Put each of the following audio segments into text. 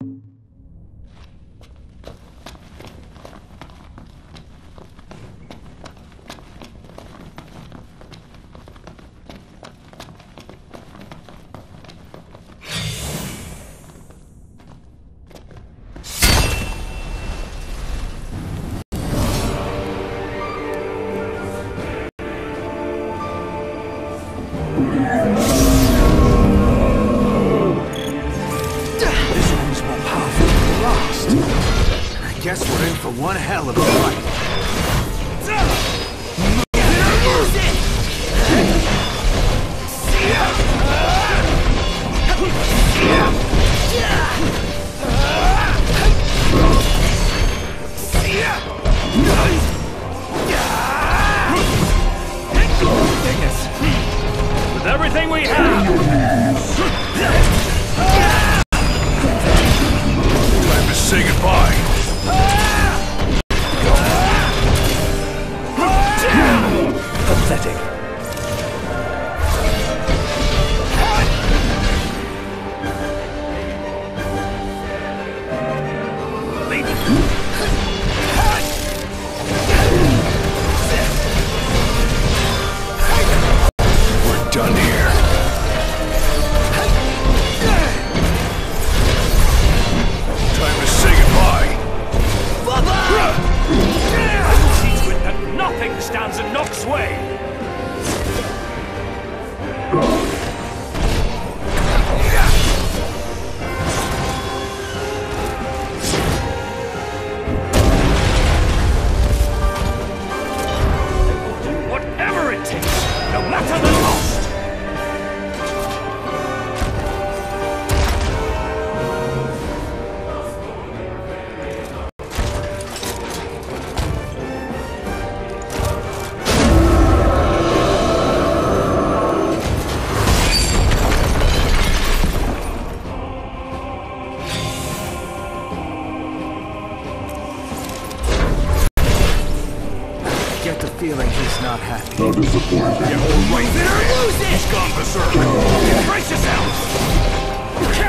One hell of a fight. With everything we have. Time to say goodbye. Pathetic. We're done here. Time to say goodbye. I will see to it that nothing stands in Nox's way. Whatever it takes, no matter the cost. Get the feeling he's not happy. How disappointing. Yeah, all right there. He's gone berserk. Brace yourself.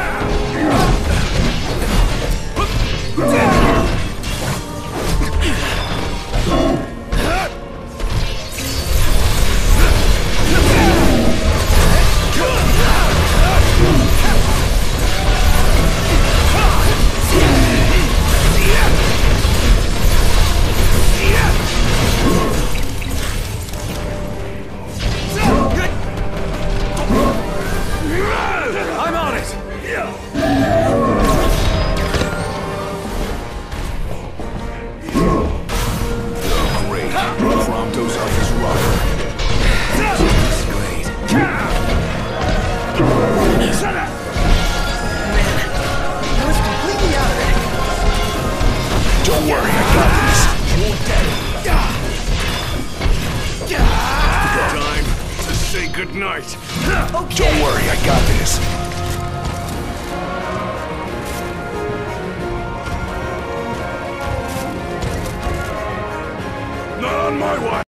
I'm on it! Oh, great. Prompto's up his rubber. This is great. Shut up! I was completely out of it. Don't worry, I got this. You're dead. Time to say goodnight. Okay. Don't worry, I got this. Not on my watch.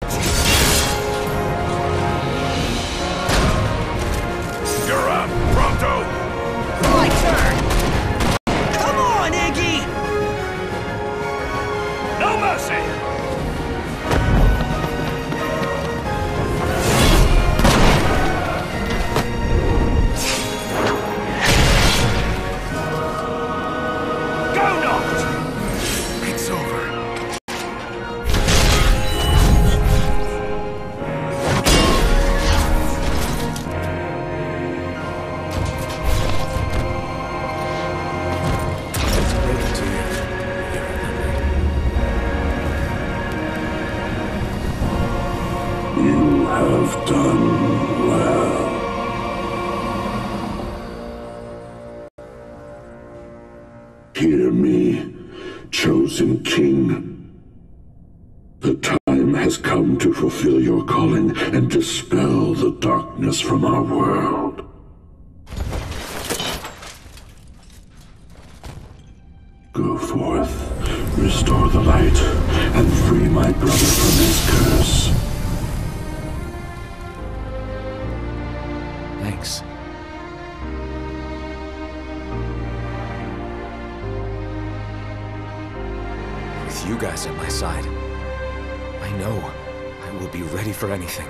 You're up, Prompto. My turn. Come on, Iggy. No mercy. It's over. Let's break it to you. You have done well. Hear me, chosen king. The time has come to fulfill your calling and dispel the darkness from our world. Go forth, restore the light, and free my brother from his curse. Thanks. With you guys at my side, I know I will be ready for anything.